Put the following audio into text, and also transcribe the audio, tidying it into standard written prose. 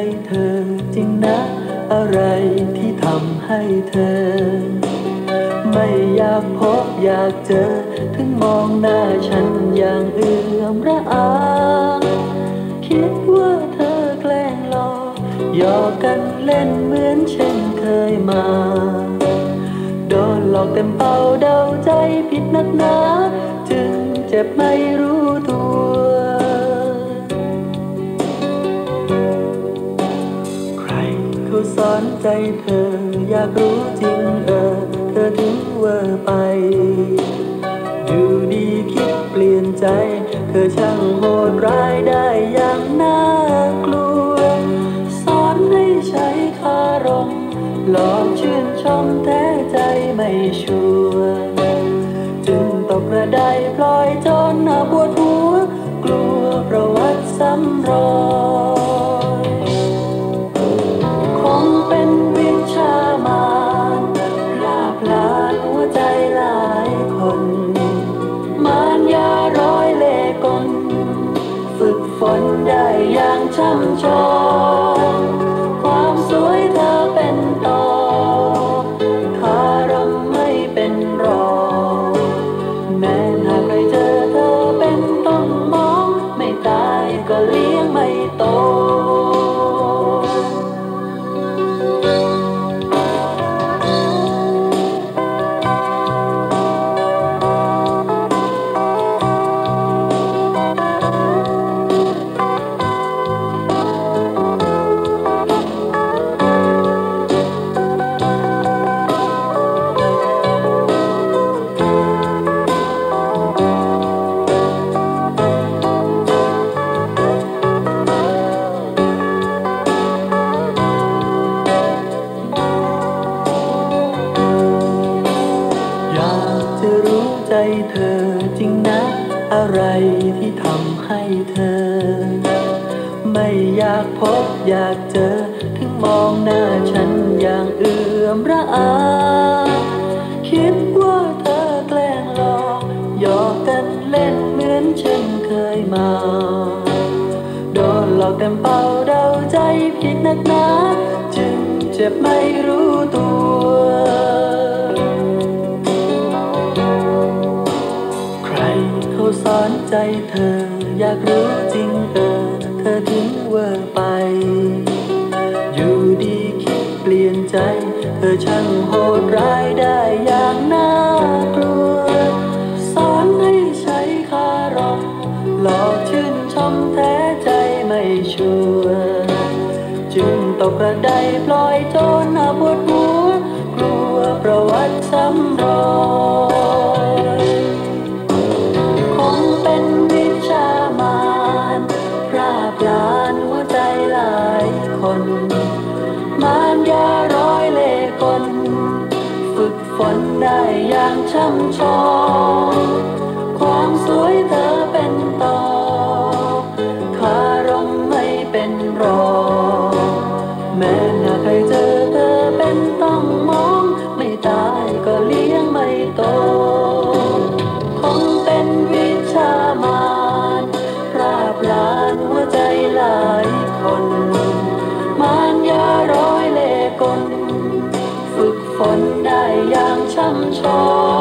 เธอจริงนะอะไรที่ทำให้เธอไม่อยากพบอยากเจอถึงมองหน้าฉันอย่างเอื้อมระอาคิดว่าเธอแกล้งหลอกหยอกกันเล่นเหมือนเช่นเคยมาโดนหลอกเต็มเป่าเดาใจผิดนักหนาจึงเจ็บไม่รู้ตัวใครเขาสอนใจเธออยากรู้จริงเธอถึงเวอร์ไปอยู่ดีคิดเปลี่ยนใจเธอช่างโหดร้ายได้อย่างน่ากลัวสอนให้ใช้คารมหลอกชื่นชมแท้ใจไม่ชัวร์จึงตกกระไดพลอยจนปวดหัวกลัวประวัติซ้ำรอยคงเป็นวิชามารลาพลานหัวใจหลายคนมารยาร้อยเล่ห์กลฝึกฝนได้อย่างช่ำชองความสวยเธอเป็นต่อคารมไม่เป็นรองแม้หากใครเจอเธอเป็นต้องมองไม่ตายก็เลี้ยงไม่โตจะรู้ใจเธอจริงนะอะไรที่ทำให้เธอไม่อยากพบอยากเจอถึงมองหน้าฉันอย่างเอื้อมระอาคิดว่าเธอแกล้งหลอกหยอกกันเล่นเหมือนเช่นเคยมาโดนหลอกเต็มเป่าเดาใจผิดนักหนาจึงเจ็บไม่รู้ตัวเขาสอนใจเธออยากรู้จริงเธอถึงเวอร์ไปอยู่ดีคิดเปลี่ยนใจเธอช่างโหดร้ายได้อย่างน่ากลัวสอนให้ใช้คารมหลอกชื่นชมแท้ใจไม่ชัวร์จึงตกกระไดปล่อยจนปวดหัวกลัวประวัติซ้ำรอยเป็นวิชามารพรากลานหัวใจหลายคนมารยาร้อยเล่ห์กลฝึกฝนได้อย่างช่ำชองความสวยเธอเป็นต่อคารมไม่เป็นรองแม้หากใครเจอเธอเป็นต้องมองไม่ตายก็เลี้ยงไม่โตคงเป็นวิชามารปราบลานหัวใจหลายคนมารยาร้อยเล่ห์กลฝึกฝนได้อย่างช่ำชอง